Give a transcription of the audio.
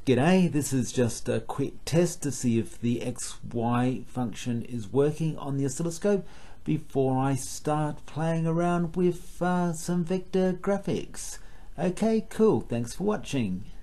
G'day, this is just a quick test to see if the XY function is working on the oscilloscope before I start playing around with some vector graphics. Okay, cool, thanks for watching.